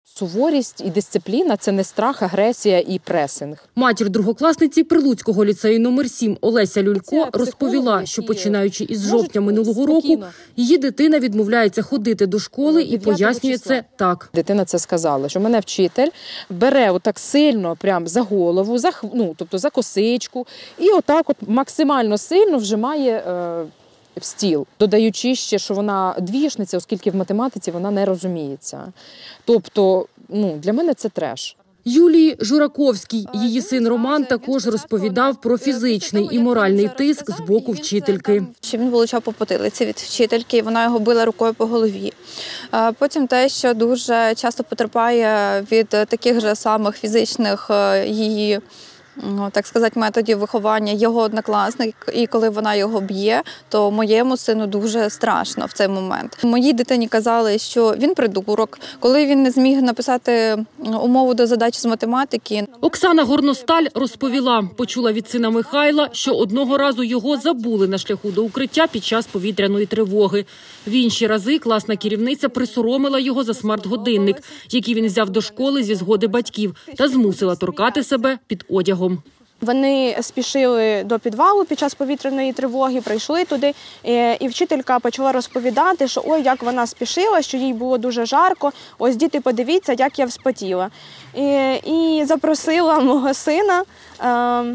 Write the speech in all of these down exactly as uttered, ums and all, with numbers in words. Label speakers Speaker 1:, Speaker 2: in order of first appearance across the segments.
Speaker 1: Суворість і дисципліна – це не страх, агресія і пресинг.
Speaker 2: Матір другокласниці Прилуцького ліцею номер сім Олеся Люлько розповіла, що починаючи із жовтня минулого року, її дитина відмовляється ходити до школи і пояснює це так.
Speaker 1: Дитина це сказала, що мене вчитель бере отак сильно прям за голову, за, ну, тобто за косичку і отак от максимально сильно вжимає е, в стіл, додаючи ще, що вона двієшниця, оскільки в математиці вона не розуміється. Тобто, ну, для мене це треш.
Speaker 2: Юлії Жураковській, її син Роман, також розповідав про фізичний і моральний тиск з боку вчительки.
Speaker 3: Що він отримав по потилиці від вчительки, вона його била рукою по голові. Потім те, що дуже часто потерпає від таких же самих фізичних її, так сказати, методів виховання його однокласник, і коли вона його б'є, то моєму сину дуже страшно в цей момент. Моїй дитині казали, що він придурок, коли він не зміг написати умову до задачі з математики.
Speaker 2: Оксана Горносталь розповіла, почула від сина Михайла, що одного разу його забули на шляху до укриття під час повітряної тривоги. В інші рази класна керівниця присоромила його за смарт-годинник, який він взяв до школи зі згоди батьків, та змусила торкати себе під одягом.
Speaker 4: Вони спішили до підвалу під час повітряної тривоги, прийшли туди, і вчителька почала розповідати, що ой, як вона спішила, що їй було дуже жарко, ось діти, подивіться, як я вспотіла. І, і запросила мого сина е,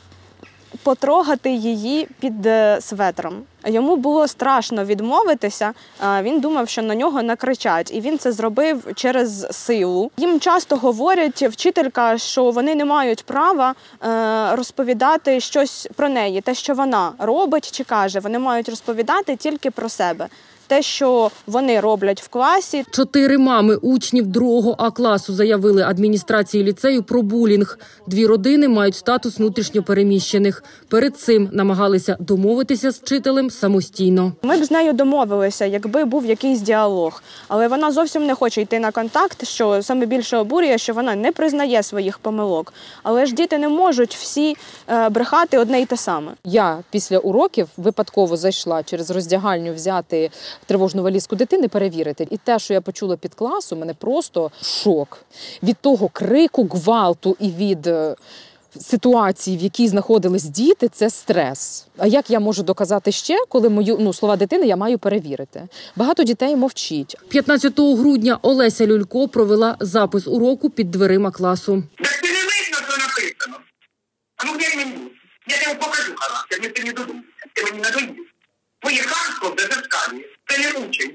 Speaker 4: потрогати її під светром. Йому було страшно відмовитися, він думав, що на нього накричать, і він це зробив через силу. Їм часто говорять, вчителька, що вони не мають права розповідати щось про неї, те, що вона робить чи каже, вони мають розповідати тільки про себе. Те, що вони роблять в класі.
Speaker 2: Чотири мами учнів другого А класу заявили адміністрації ліцею про булінг. Дві родини мають статус внутрішньопереміщених. Перед цим намагалися домовитися з вчителем самостійно.
Speaker 4: Ми б з нею домовилися, якби був якийсь діалог. Але вона зовсім не хоче йти на контакт, що саме більше обурює, що вона не признає своїх помилок. Але ж діти не можуть всі брехати одне й те саме.
Speaker 1: Я після уроків випадково зайшла через роздягальню взяти тривожну валізку дитини, перевірити. І те, що я почула під класу, мене просто шок. Від того крику, гвалту і від ситуації, в якій знаходились діти, це стрес. А як я можу доказати ще, коли мою, ну, слова дитини я маю перевірити? Багато дітей мовчить.
Speaker 2: п'ятнадцятого грудня Олеся Люлько провела запис уроку під дверима класу.
Speaker 5: Так ти не видно, що написано. А ну глянь мені, я тебе покажу характер, не ти не додумайся, ти мені надоїв. Твоє хамство беззеркальне, це не учень.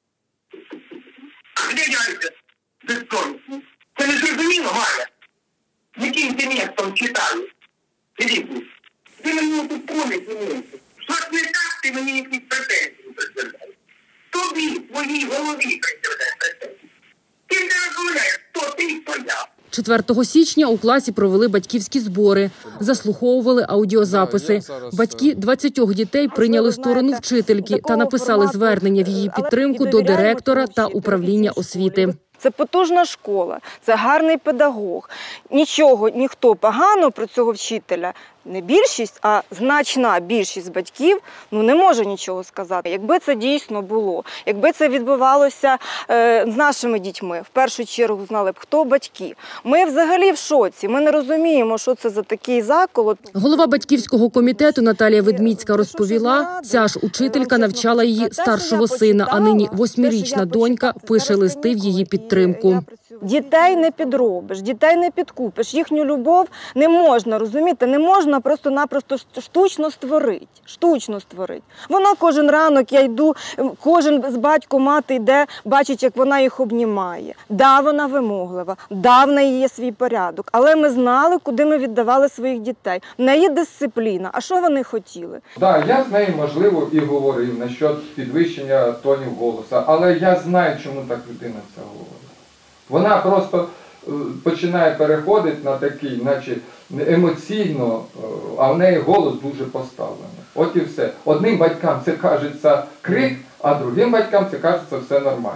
Speaker 5: А де яйця безсовісні? Це не зрозуміло, Маря. Яким ти містом читаєш? Дивіться, ти мені тут помить не місяць. Щось не так, ти мені якісь претензії представляєш. Тобі, твоїй голові представляєш претензії. Ким ти розмовляєш, хто ти і хто я?
Speaker 2: четвертого січня у класі провели батьківські збори, заслуховували аудіозаписи. Батьки двадцятьох дітей прийняли сторону вчительки та написали звернення в її підтримку до директора та управління освіти.
Speaker 6: Це потужна школа, це гарний педагог. Нічого, ніхто погано про цього вчителя, не більшість, а значна більшість батьків, ну, не може нічого сказати. Якби це дійсно було, якби це відбувалося е, з нашими дітьми, в першу чергу знали б, хто батьки. Ми взагалі в шоці, ми не розуміємо, що це за такий заколот.
Speaker 2: Голова батьківського комітету Наталія Ведміцька розповіла, ця ж учителька навчала її старшого сина, а нині восьмирічна донька пише листи в її підтримку.
Speaker 6: Дітей не підробиш, дітей не підкупиш, їхню любов не можна, розумієте, не можна просто-напросто штучно створити, штучно створити. Вона кожен ранок, я йду, кожен з батько, мати йде, бачить, як вона їх обнімає. Да, вона вимоглива, да, в неї є свій порядок, але ми знали, куди ми віддавали своїх дітей. В неї дисципліна, а що вони хотіли?
Speaker 7: Так, я з нею, можливо, і говорив насчет підвищення тонів голосу, але я знаю, чому так людина це говорить. Вона просто починає переходити на такий, наче емоційно, а в неї голос дуже поставлений. От і все. Одним батькам це кажеться крик, а другим батькам це кажеться все нормально.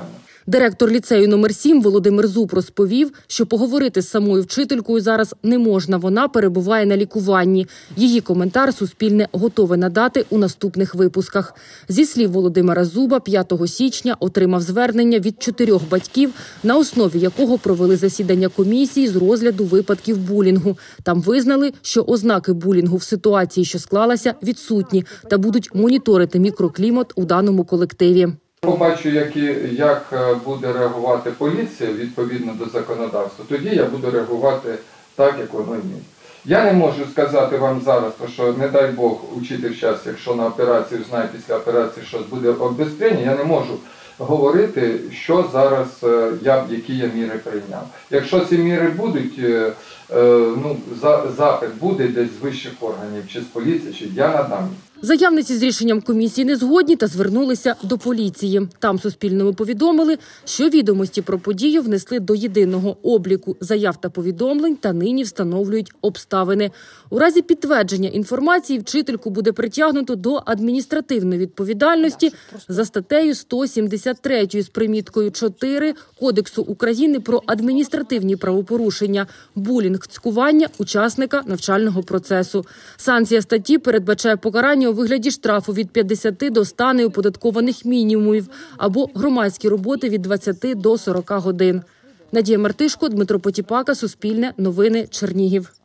Speaker 2: Директор ліцею номер сім Володимир Зуб розповів, що поговорити з самою вчителькою зараз не можна. Вона перебуває на лікуванні. Її коментар Суспільне готове надати у наступних випусках. Зі слів Володимира Зуба, п'ятого січня отримав звернення від чотирьох батьків, на основі якого провели засідання комісії з розгляду випадків булінгу. Там визнали, що ознаки булінгу в ситуації, що склалася, відсутні та будуть моніторити мікроклімат у даному колективі.
Speaker 7: Побачу, як, і, як буде реагувати поліція відповідно до законодавства, тоді я буду реагувати так, як воно є. Я не можу сказати вам зараз, що, не дай Бог, учитель час, якщо на операцію знає після операції щось буде обезпечення, я не можу говорити, що зараз, я, які я міри прийняв. Якщо ці міри будуть, ну, запит буде десь з вищих органів, чи з поліції, чи я надам.
Speaker 2: Заявниці з рішенням комісії не згодні та звернулися до поліції. Там Суспільному повідомили, що відомості про подію внесли до єдиного обліку заяв та повідомлень та нині встановлюють обставини. У разі підтвердження інформації вчительку буде притягнуто до адміністративної відповідальності за статтею сто сімдесят три з приміткою чотири Кодексу України про адміністративні правопорушення – булінг, цькування учасника навчального процесу. Санкція статті передбачає покарання у вигляді штрафу від п'ятдесяти до ста неоподаткованих мінімумів або громадські роботи від двадцяти до сорока годин. Надія Мартишко, Дмитро Потіпака, Суспільне, Новини, Чернігів.